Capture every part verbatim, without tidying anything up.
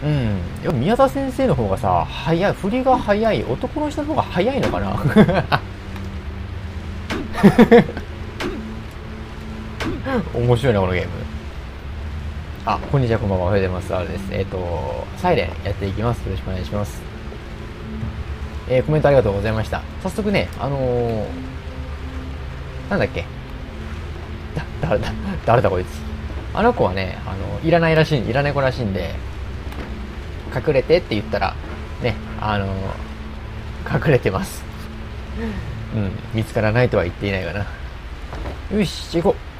ん。やっぱ宮田先生の方がさ、早い、振りが早い。男の人の方が早いのかな面白いな、このゲーム。あ、こんにちは、こんばんは。おはようございます。あれです。えっ、ー、と、サイレンやっていきます。よろしくお願いします。えー、コメントありがとうございました。早速ね、あのー、なんだっけ。だ、誰だ、誰だこいつ。あの子はね、あの、いらないらしい、いらない子らしいんで、隠れてって言ったら、ね、あのー、隠れてます。うん、見つからないとは言っていないかな。よし、行こう。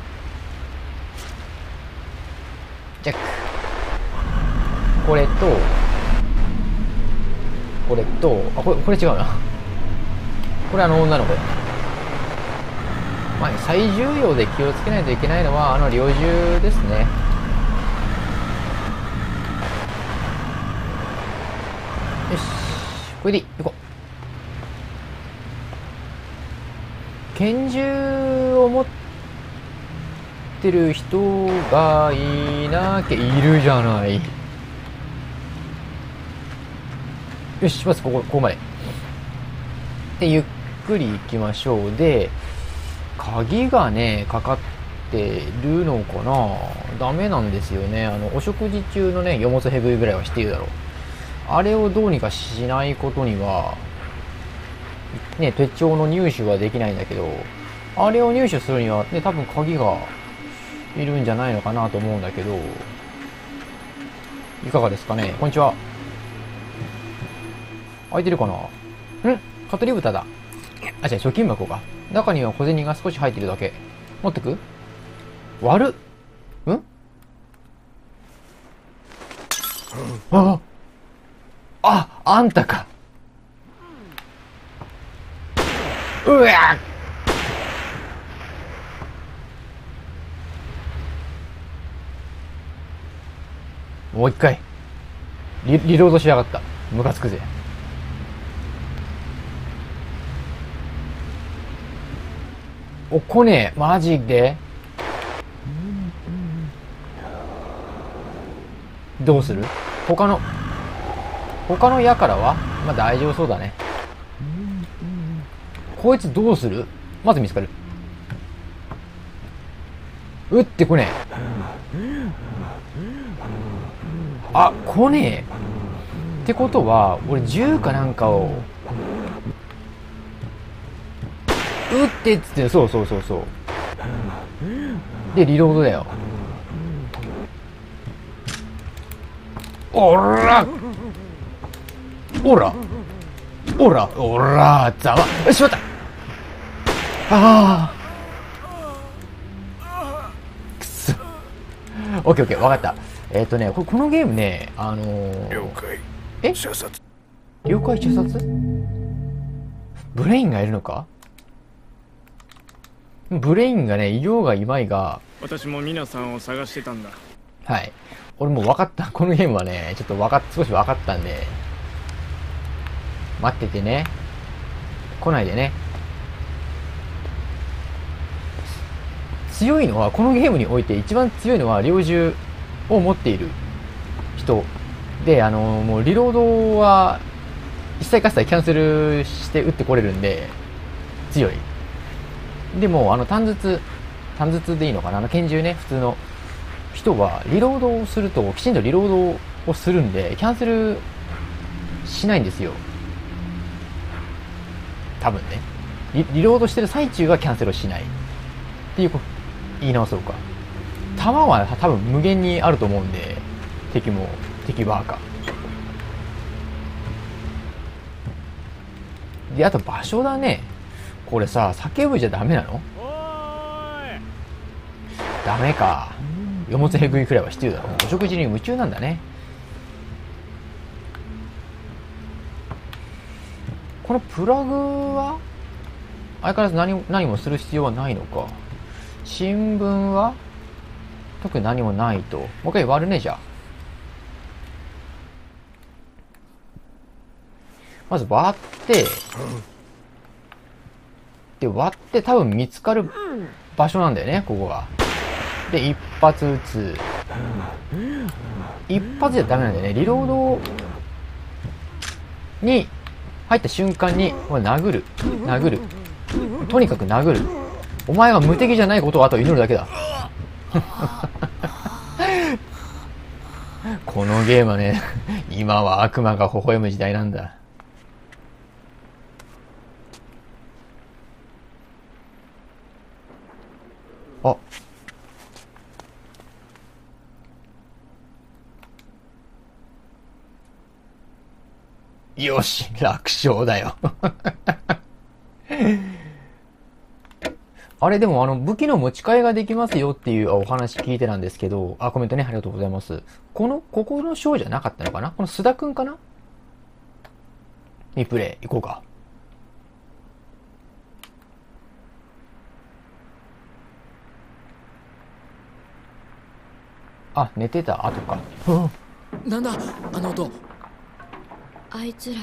ジャック。これと、これと、あ、これ、これ違うな。これあの女の子だ。まあ、最重要で気をつけないといけないのは、あの猟銃ですね。よし、これでいい。行こう。拳銃を持ってる人がいなきゃいるじゃない。よし、まずここ、ここまで。で、ゆっくり行きましょう。で、鍵がね、かかってるのかな？ダメなんですよね。あの、お食事中のね、よもつへぐいぐらいはしているだろう。あれをどうにかしないことには、ね、手帳の入手はできないんだけど、あれを入手するには、ね、多分鍵がいるんじゃないのかなと思うんだけど、いかがですかね？こんにちは。開いてるかな？ん？カトリ豚だ。あ、違う、貯金箱か。中には小銭が少し入ってるだけ。持ってく？割る？ん？ああ、あんたか。うわもう一回リ、リロードしやがった。ムカつくぜ。お、こねえ、マジで？どうする？他の、他の矢からはまあ大丈夫そうだね。こいつどうする？まず見つかる。撃ってこねえ。あ、来ねえ。ってことは、俺銃かなんかを、撃ってっつって、そうそうそうそう。で、リロードだよ。おらおらおらおらざま、よしまった。ああくそ。オッケーオッケー、わかった。えっ、ー、とねこ、このゲームね、あのー、 了解。 え射殺。 了解、射殺？ブレインがいるのか？ブレインがね、いようがいまいが。 私もミナさんを探してたんだ。 はい。俺もう分かった。このゲームはね、ちょっと分かっ、少し分かったんで。待っててね。来ないでね。強いのは、このゲームにおいて一番強いのは、猟銃を持っている人。で、あの、もうリロードは、一切合切キャンセルして撃ってこれるんで、強い。でも、あの、単筒、単筒でいいのかな？あの拳銃ね、普通の人は、リロードをすると、きちんとリロードをするんで、キャンセルしないんですよ。多分ね。リ、リロードしてる最中はキャンセルをしない。っていう、言い直そうか。弾は多分無限にあると思うんで、敵も、敵バーカ。で、あと場所だね。これさ、叫ぶじゃダメなの？ダメか。よもつへぐいくらいは必要だろう。お食事に夢中なんだね。このプラグは相変わらず 何, 何もする必要はないのか。新聞は特に何もないと。もう一回割るね、じゃあ。まず割って、で、割って多分見つかる場所なんだよね、ここが。で、一発撃つ。 一発じゃダメなんだよね。リロードに入った瞬間に殴る殴るとにかく殴る。お前が無敵じゃないことをあと祈るだけだ。このゲームはね、今は悪魔が微笑む時代なんだ。あ、よし、楽勝だよ。あれでもあの武器の持ち替えができますよっていうお話聞いてなんですけど、あ、コメントね、ありがとうございます。この、ここのショーじゃなかったのかな、この須田くんかなリプレイ行こうか。あ、寝てた後か。 なんだあの音。 あいつら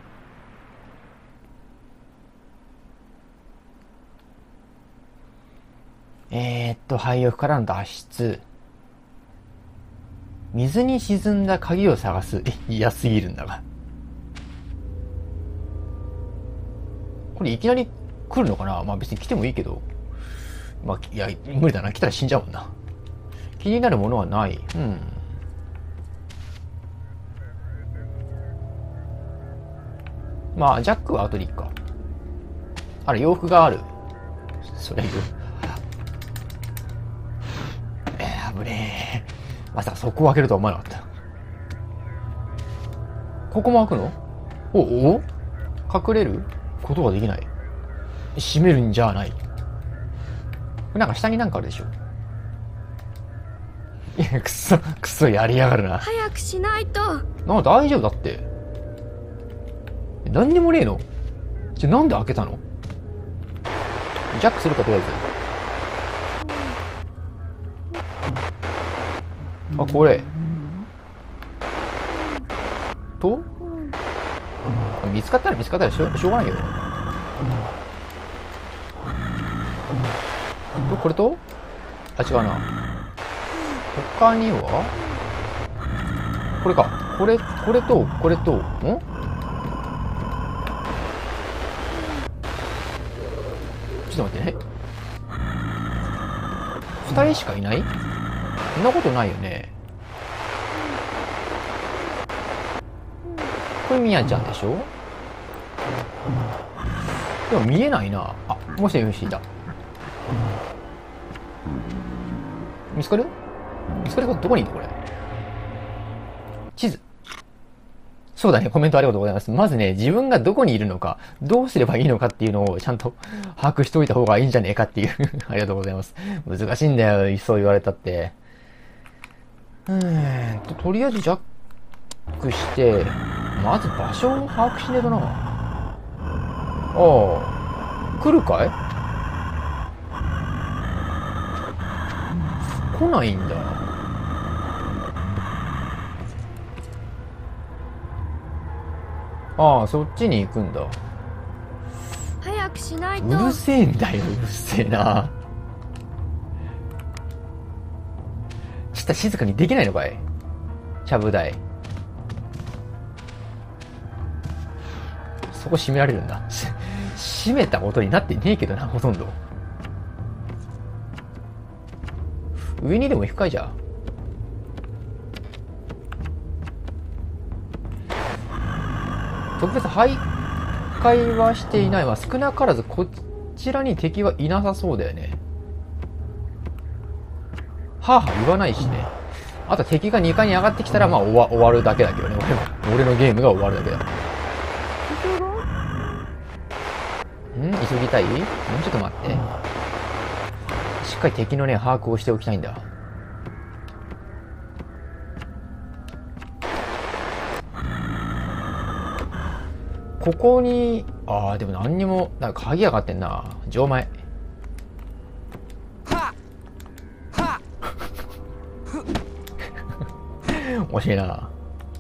えー、っと廃屋からの脱出。水に沈んだ鍵を探す。え、嫌すぎるんだが。これいきなり来るのかな。まあ別に来てもいいけど、まあいや無理だな、来たら死んじゃうもんな。気になるものはない。うん。まあジャックは後でいいか。あれ洋服がある。それ言う。えー、危ねえ。まさかそこを開けるとは思わなかった。ここも開くの？おお？隠れることができない。閉めるんじゃない。なんか下になんかあるでしょ。いや、くそ、くそやりやがるな。 早くしないと。 なんか大丈夫だって。何にもねえの？じゃ、なんで開けたの？ジャックするかとりあえず。あ、これ。と見つかったら見つかったらしょ、しょうがないよ。とこれとあ、違うな。他にはこれか。これ、これと、これと、んちょっと待ってね。二人しかいない？そんなことないよね。これミヤちゃんでしょ？でも見えないな。あ、もしもしいた。見つかる？見つかることどこにいるこれ？地図。そうだね、コメントありがとうございます。まずね、自分がどこにいるのか、どうすればいいのかっていうのをちゃんと把握しておいた方がいいんじゃねえかっていう。ありがとうございます。難しいんだよ、そう言われたって。うーんと、とりあえずジャックして、まず場所を把握しねえとな。ああ、来るかい？来ないんだ。ああ、そっちに行くんだ。 早くしないと。 うるせえんだよ、うるせえな。ちょっと静かにできないのかい？ちゃぶ台。そこ閉められるんだ。閉めた音になってねえけどな、ほとんど。上にでも行くかいじゃ。特別徘徊はしていないわ。少なからずこちらに敵はいなさそうだよね。はあはあ言わないしね。あと敵がにかいに上がってきたらまあ終わ終わるだけだけどね。俺の俺のゲームが終わるだけだ。ん？急ぎたい？もうちょっと待って。しっかり敵のね把握をしておきたいんだ。ここに、ああ、でも何にも、なんか鍵上がってんな。錠前。惜しいな。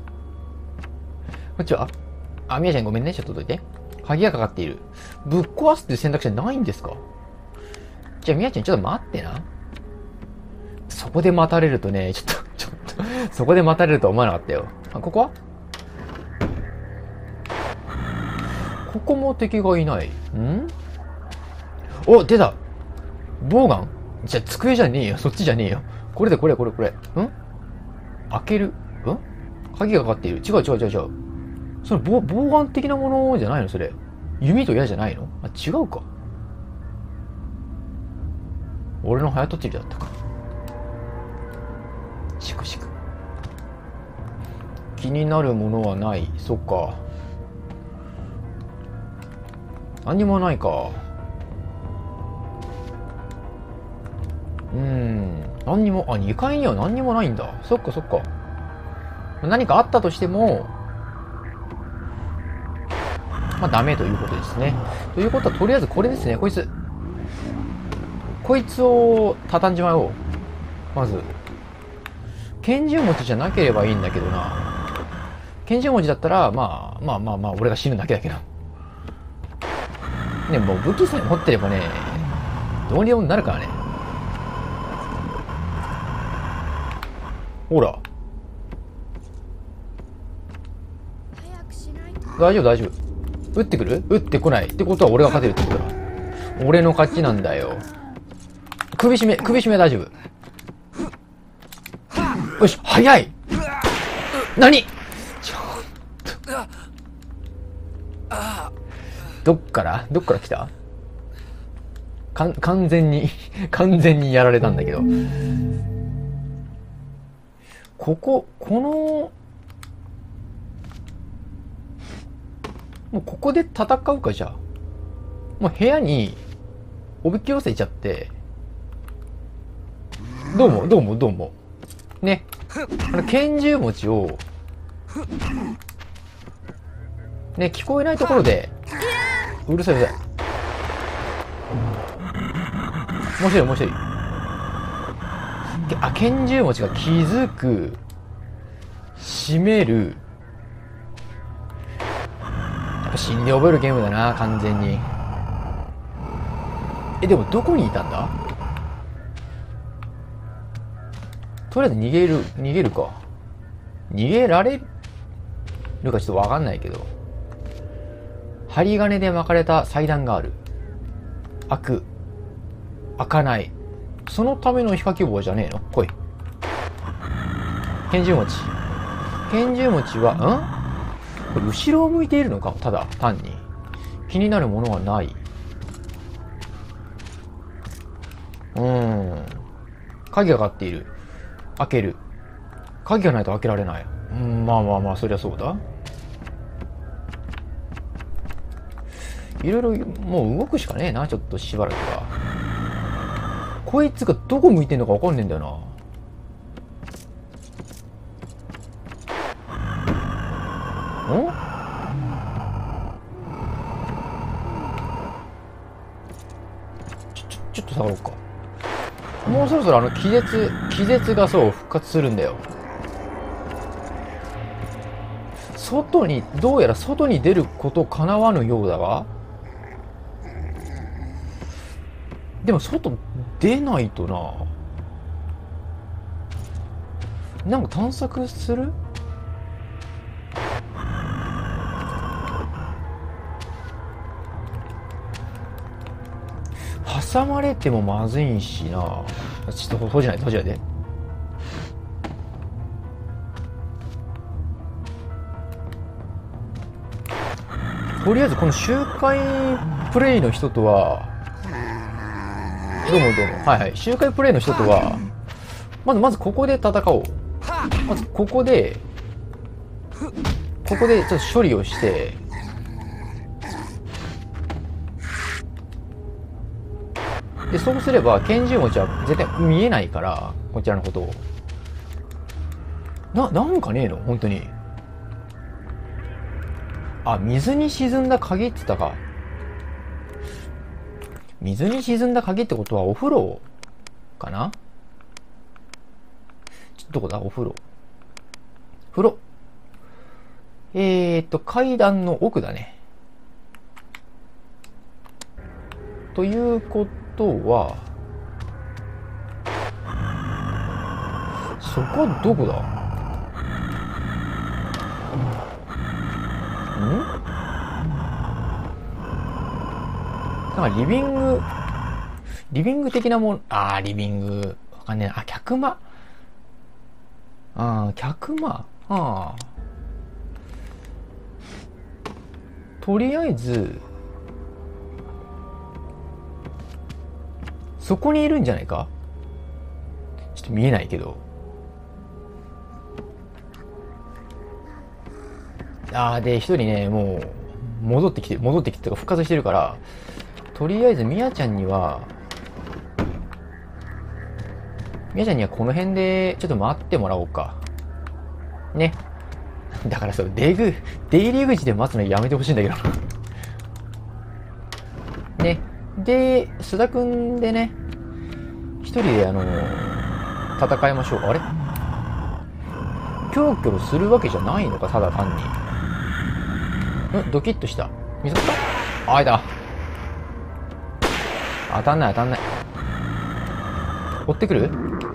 こんにちは。あ、みやちゃんごめんね。ちょっとどいて。鍵がかかっている。ぶっ壊すっていう選択肢はないんですか？じゃあみやちゃんちょっと待ってな。 そこで待たれるとね、ちょっと、ちょっと、そこで待たれるとは思わなかったよ。あ、ここはここも敵がいない。んお、出たボウガンじゃ、机じゃねえよ。そっちじゃねえよ。これでこれこれこれ。ん開けるん鍵がかかっている。違う違う違う違う。それ、ボ、ボウガン的なものじゃないのそれ。弓と矢じゃないのあ、違うか。俺の早とちりだったか。しくしく。気になるものはない。そっか。何もないか。うーん。何にも、あ、にかいには何にもないんだ。そっかそっか。何かあったとしても、まあダメということですね。ということはとりあえずこれですね。こいつ。こいつを畳んじまおう。まず。拳銃持ちじゃなければいいんだけどな。拳銃持ちだったら、まあまあまあまあ、俺が死ぬだけだけど。ね、もう武器さえ持ってればね、どうにでもなるからね。ほら。 早くしないと。 大丈夫大丈夫。撃ってくる撃ってこない。ってことは俺が勝てるってことだ。俺の勝ちなんだよ。首絞め、首絞め大丈夫。よし、早い何ちょっと。どっからどっから来たかん、完全に、完全にやられたんだけど。ここ、この、もうここで戦うか、じゃあ。もう部屋に、おびき寄せちゃって、どうも、どうも、どうも。ね。あの、拳銃持ちを、ね、聞こえないところで、うるさいうるさい。もう一人、もう一人。あ、拳銃持ちが気づく、閉める。やっぱ死んで覚えるゲームだな、完全に。え、でもどこにいたんだ？とりあえず逃げる、逃げるか。逃げられるかちょっとわかんないけど。針金で巻かれた祭壇がある。開く。開かない。そのための皮下希望じゃねえの？来い。拳銃持ち。拳銃持ちは、ん？これ後ろを向いているのか？ただ、単に。気になるものはない。うーん。鍵がかかっている。開ける。鍵がないと開けられない。うん、まあまあまあ、そりゃそうだ。いろいろ、もう動くしかねえな、ちょっとしばらくは。こいつがどこ向いてんのかわかんねえんだよな。ん？ちょ、ちょ、ちょっと下がろうか。もうそろそろあの気絶、気絶がそう復活するんだよ。外に、どうやら外に出ること叶わぬようだが。でも外出ないとな。なんか探索する？挟まれてもまずいしな。ちょっと閉じない閉じないで。とりあえずこの周回プレイの人とは、どうもどうも、はいはい、周回プレイの人とはまずまずここで戦おう。まずここでここでちょっと処理をして、でそうすれば拳銃持ちは絶対見えないから、こちらのことをな、なんかねえの本当に。あ、水に沈んだ鍵って言ったか。水に沈んだ鍵ってことはお風呂かな。ちょっとどこだお風呂。風呂。えーっと、階段の奥だね。ということは、 そこどこだ？ん？なんかリビング、リビング的なもん、あー、リビング、わかんねえな。あ、客間。あー、客間。ああ。とりあえず、そこにいるんじゃないか？ちょっと見えないけど。あー、で、一人ね、もう、戻ってきて、戻ってきてとか復活してるから、とりあえず、みやちゃんには、みやちゃんにはこの辺で、ちょっと待ってもらおうか。ね。だからそう、出ぐ、出入り口で待つのやめてほしいんだけど。ね。で、須田くんでね、一人であのー、戦いましょう。あれキョロキョロするわけじゃないのか、ただ単に。んドキッとした。見つかった？あ、いた。当たんない当たんない。追ってくる？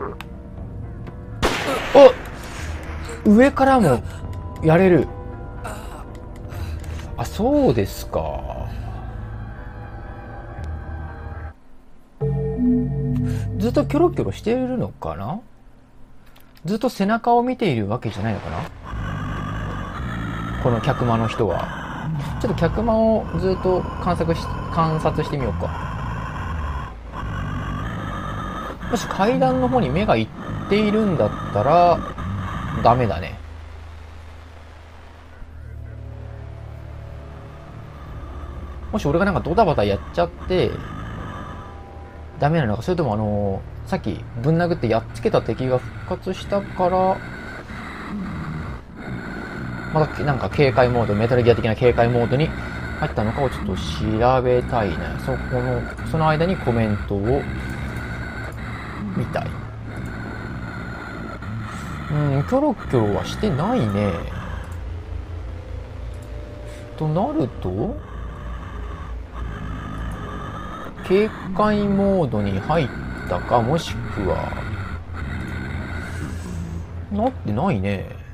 お！上からもやれる。あ、そうですか。ずっとキョロキョロしているのかな？ずっと背中を見ているわけじゃないのかな？この客間の人は。ちょっと客間をずっと観察し、観察してみようか。もし階段の方に目が行っているんだったら、ダメだね。もし俺がなんかドタバタやっちゃって、ダメなのか、それともあのー、さっきぶん殴ってやっつけた敵が復活したから、またなんか警戒モード、メタルギア的な警戒モードに入ったのかをちょっと調べたいね。そこの、その間にコメントを見たい。うん、キョロキョロはしてないね。となると、警戒モードに入ったか、もしくは、なってないね。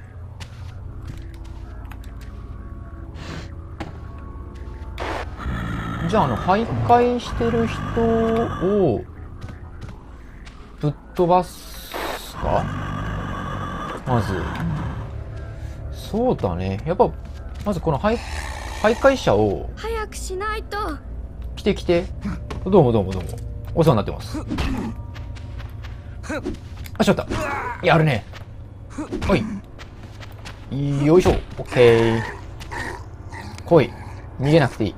じゃあ、あの、徘徊してる人を、ぶっ飛ばすか？まず。そうだね。やっぱ、まずこの徘徘徊者を、 早くしないと。 来て来て。どうもどうもどうも。お世話になってます。あ、しまった。やるね。はい。よいしょ。オッケー。来い。逃げなくていい。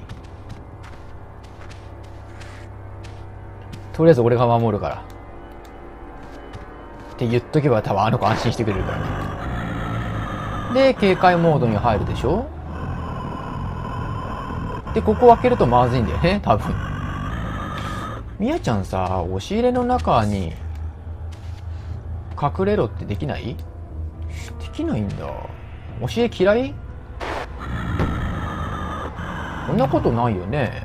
とりあえず俺が守るから。って言っとけば多分あの子安心してくれるからね。で、警戒モードに入るでしょ？で、ここを開けるとまずいんだよね、多分。みやちゃんさ、押し入れの中に隠れろってできない？できないんだ。押し入れ嫌い？そんなことないよね。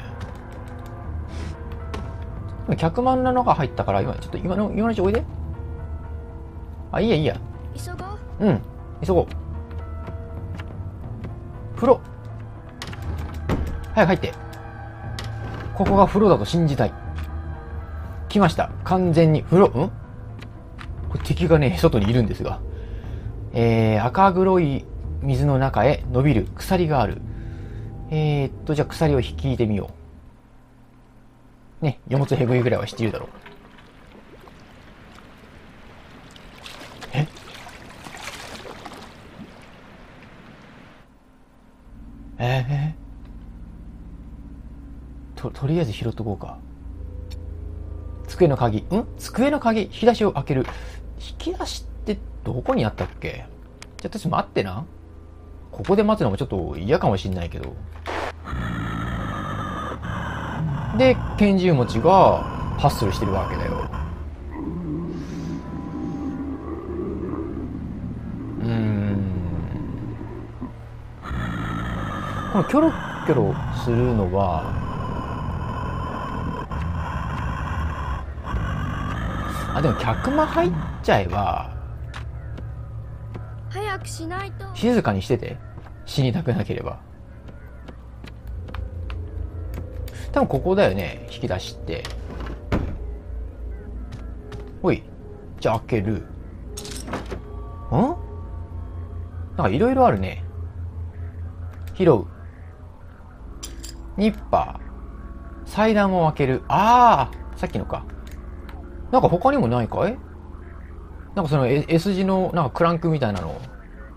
客満なのが入ったから、今、ちょっと今の、今のうちおいで。あ、いいやいいや。 急ごう。 うん、急ごう。風呂。早く入って。ここが風呂だと信じたい。来ました。完全に風呂。ん？これ敵がね、外にいるんですが。えー、赤黒い水の中へ伸びる鎖がある。えーっと、じゃあ鎖を引いてみよう。ね、よもつへぐいぐらいは知っているだろう。え？えー、と、とりあえず拾っとこうか。机の鍵。ん？机の鍵、引き出しを開ける。引き出しってどこにあったっけ？ちょっと待ってな。ここで待つのもちょっと嫌かもしんないけど。で、拳銃持ちがハッスルしてるわけだよ。うーん。このキョロキョロするのは、あ、でも客間入っちゃえば、 早くしないと。 静かにしてて。死にたくなければ。多分ここだよね。引き出しって。ほい。じゃあ開ける。ん？なんかいろいろあるね。拾う。ニッパー。祭壇を開ける。ああ、さっきのか。なんか他にもないかい？なんかその S 字のなんかクランクみたいなの。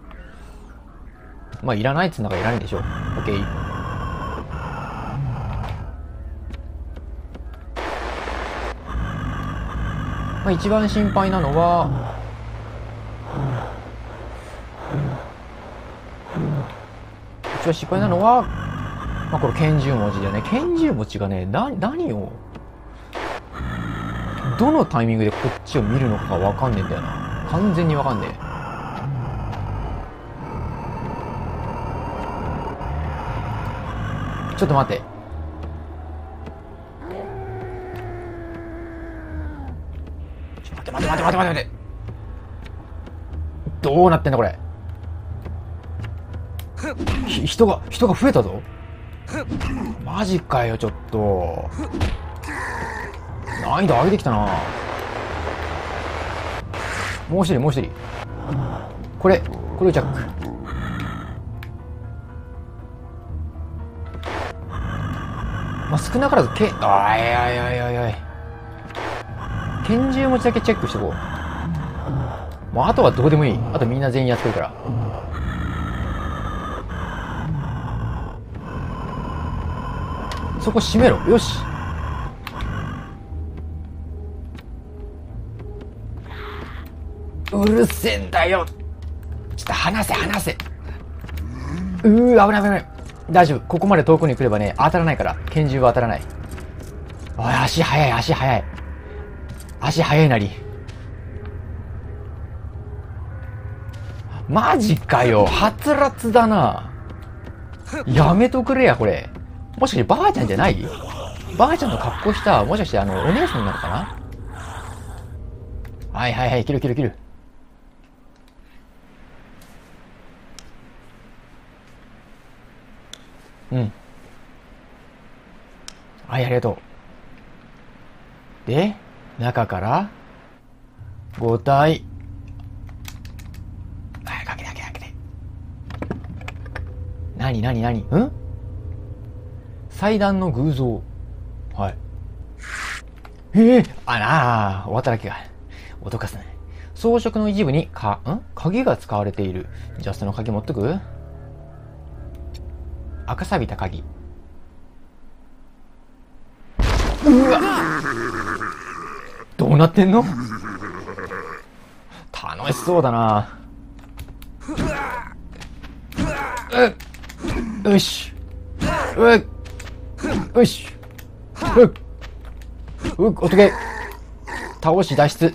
まあいらないっつうんだからいらないんでしょ。オッケー。まあ一番心配なのは、一番心配なのは、まあこれ拳銃持ちだよね。拳銃持ちがね、な、何を、どのタイミングでこっちを見るのかわかんねえんだよな。完全にわかんねえ。ちょっと待って。ちょっと待って待って待って待って待って。どうなってんだこれ。ひ人が人が増えたぞ。マジかよちょっと。難易度上げてきたな。もう一人もう一人。これこれをジャック。まあ、少なからずけ、あいやいやいやいやい。拳銃持ちだけチェックしてこう。もうあとはどうでもいい。あとみんな全員やってるから。そこ閉めろ。よし。うるせえんだよ。ちょっと離せ離せ。うー、危ない危ない。大丈夫。ここまで遠くに来ればね、当たらないから。拳銃は当たらない。おい、足速い、足速い。足速いなり。マジかよ。はつらつだな。やめとくれや、これ。もしかしてばあちゃんじゃない？ばあちゃんの格好した、もしかしてあの、お姉さんなのかな？はいはいはい、切る切る切る。うん。はい、ありがとう。で、中から、ご体。はい、かけてかけてかけて。なになになに？ん？祭壇の偶像。はい。ええー、あなあ、お働きが。脅かすね。装飾の一部に、か、ん？鍵が使われている。じゃあその鍵持っとく？赤錆びた鍵。うわ！どうなってんの？楽しそうだな。うっよし。うっよし。うっうっ、おとけ。倒し脱出。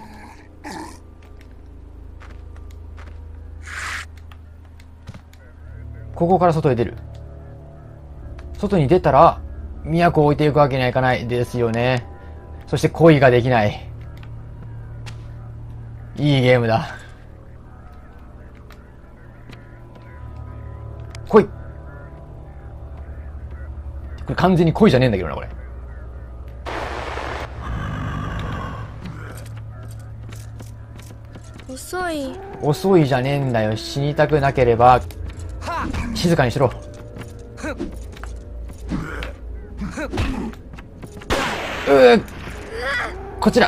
ここから外へ出る。外に出たら、都を置いていくわけにはいかないですよね。そして恋ができない。いいゲームだ。恋。これ完全に恋じゃねえんだけどな、これ。 遅い。 遅いじゃねえんだよ。死にたくなければ、静かにしろ。うー、こちら。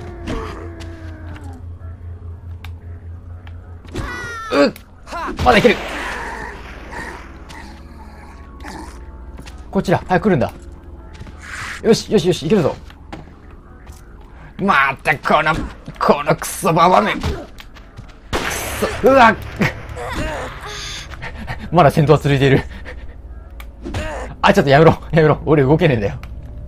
うっ、まだいける。こちら、早く来るんだ。よしよしよし、いけるぞ。またこのこのクソババめ。クソ、うわっまだ戦闘は続いている。あ、ちょっとやめろやめろ、俺動けねえんだよ。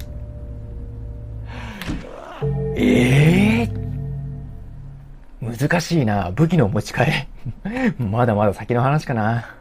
ええー、難しいな。武器の持ち替えまだまだ先の話かな。